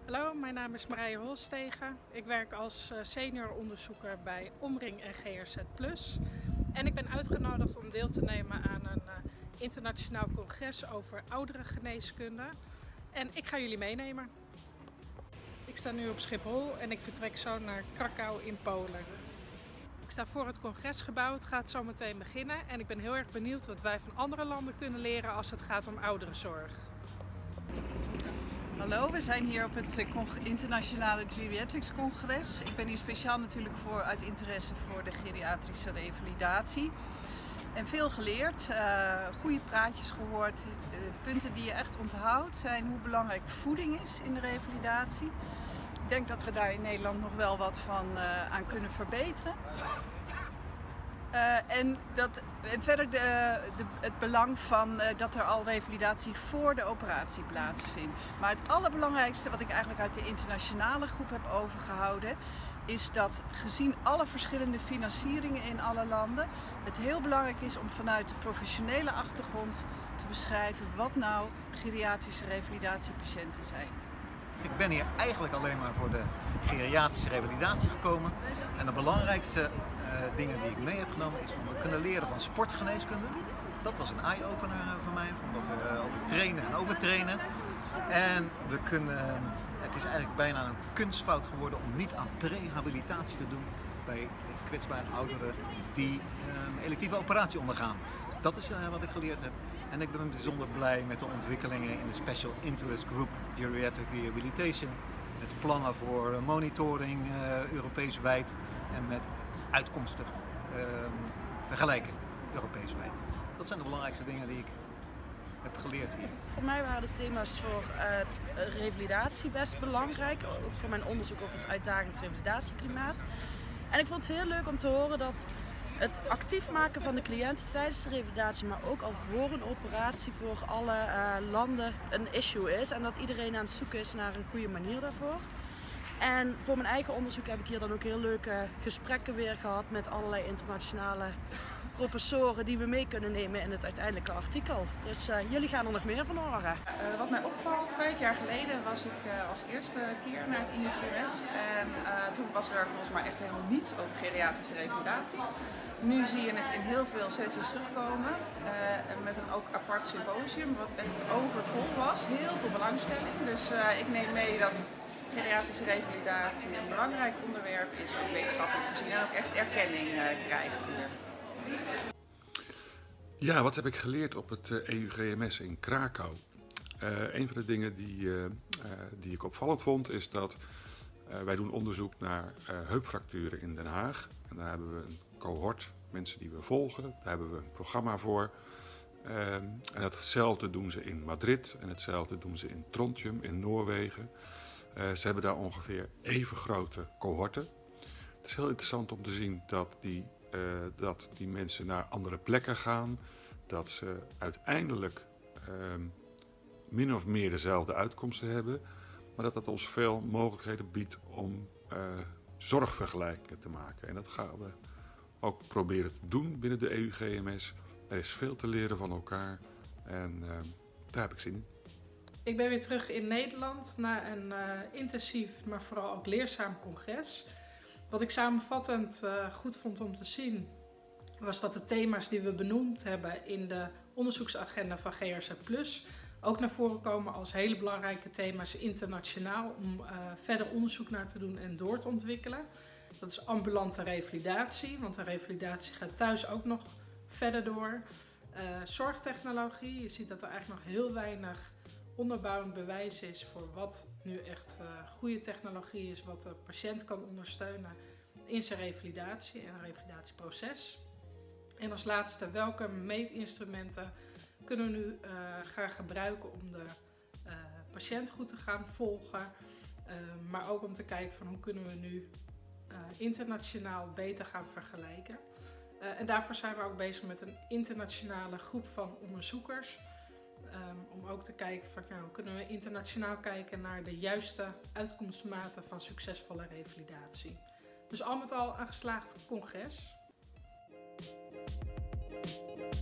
Hallo, mijn naam is Marije Holstegen. Ik werk als senior onderzoeker bij Omring en GRZ Plus. En ik ben uitgenodigd om deel te nemen aan een internationaal congres over ouderengeneeskunde. En ik ga jullie meenemen. Ik sta nu op Schiphol en ik vertrek zo naar Krakau in Polen. Ik sta voor het congresgebouw, het gaat zo meteen beginnen. En ik ben heel erg benieuwd wat wij van andere landen kunnen leren als het gaat om ouderenzorg. Hallo, we zijn hier op het internationale Geriatrics Congres. Ik ben hier speciaal natuurlijk uit interesse voor de geriatrische revalidatie. En veel geleerd, goede praatjes gehoord. Punten die je echt onthoudt zijn hoe belangrijk voeding is in de revalidatie. Ik denk dat we daar in Nederland nog wel wat van aan kunnen verbeteren. En verder het belang van dat er al revalidatie voor de operatie plaatsvindt. Maar het allerbelangrijkste wat ik eigenlijk uit de internationale groep heb overgehouden, is dat gezien alle verschillende financieringen in alle landen, het heel belangrijk is om vanuit de professionele achtergrond te beschrijven wat nou geriatrische revalidatiepatiënten zijn. Ik ben hier eigenlijk alleen maar voor de geriatrische revalidatie gekomen. En de belangrijkste dingen die ik mee heb genomen is van we kunnen leren van sportgeneeskunde. Dat was een eye-opener voor mij, van dat we over trainen en overtrainen. En het is eigenlijk bijna een kunstfout geworden om niet aan prehabilitatie te doen bij kwetsbare ouderen die een electieve operatie ondergaan. Dat is wat ik geleerd heb. En ik ben bijzonder blij met de ontwikkelingen in de Special Interest Group Geriatric Rehabilitation. Met plannen voor monitoring Europees wijd en met uitkomsten vergelijken Europees wijd. Dat zijn de belangrijkste dingen die ik heb geleerd hier. Voor mij waren de thema's voor revalidatie best belangrijk. Ook voor mijn onderzoek over het uitdagend revalidatieklimaat. En ik vond het heel leuk om te horen dat het actief maken van de cliënten tijdens de revalidatie, maar ook al voor een operatie voor alle landen een issue is. En dat iedereen aan het zoeken is naar een goede manier daarvoor. En voor mijn eigen onderzoek heb ik hier dan ook heel leuke gesprekken weer gehad met allerlei internationale professoren die we mee kunnen nemen in het uiteindelijke artikel. Dus jullie gaan er nog meer van horen. Wat mij opvalt, 5 jaar geleden was ik als eerste keer naar het IUCMS en toen was er volgens mij echt helemaal niets over geriatrische revalidatie. Nu zie je het in heel veel sessies terugkomen, met een ook apart symposium wat echt overvol was, heel veel belangstelling. Dus ik neem mee dat geriatrische revalidatie een belangrijk onderwerp is, ook wetenschappelijk gezien, en ook echt erkenning krijgt hier. Ja, wat heb ik geleerd op het EUGMS in Krakau? Een van de dingen die ik opvallend vond is dat wij doen onderzoek naar heupfracturen in Den Haag. En daar hebben we een cohort mensen die we volgen, daar hebben we een programma voor. En hetzelfde doen ze in Madrid en hetzelfde doen ze in Trondheim in Noorwegen. Ze hebben daar ongeveer even grote cohorten. Het is heel interessant om te zien dat die mensen naar andere plekken gaan. Dat ze uiteindelijk min of meer dezelfde uitkomsten hebben. Maar dat ons veel mogelijkheden biedt om zorgvergelijkingen te maken. En dat gaan we ook proberen te doen binnen de EUGMS. Er is veel te leren van elkaar en daar heb ik zin in. Ik ben weer terug in Nederland na een intensief, maar vooral ook leerzaam congres. Wat ik samenvattend goed vond om te zien, was dat de thema's die we benoemd hebben in de onderzoeksagenda van GRZ Plus ook naar voren komen als hele belangrijke thema's internationaal om verder onderzoek naar te doen en door te ontwikkelen. Dat is ambulante revalidatie, want de revalidatie gaat thuis ook nog verder door. Zorgtechnologie, je ziet dat er eigenlijk nog heel weinig onderbouwend bewijs is voor wat nu echt goede technologie is, wat de patiënt kan ondersteunen in zijn revalidatie en revalidatieproces. En als laatste, welke meetinstrumenten kunnen we nu gaan gebruiken om de patiënt goed te gaan volgen, maar ook om te kijken van hoe kunnen we nu internationaal beter gaan vergelijken. En daarvoor zijn we ook bezig met een internationale groep van onderzoekers. Om ook te kijken van hoe kunnen we internationaal kijken naar de juiste uitkomstmaten van succesvolle revalidatie. Dus al met al een geslaagd congres.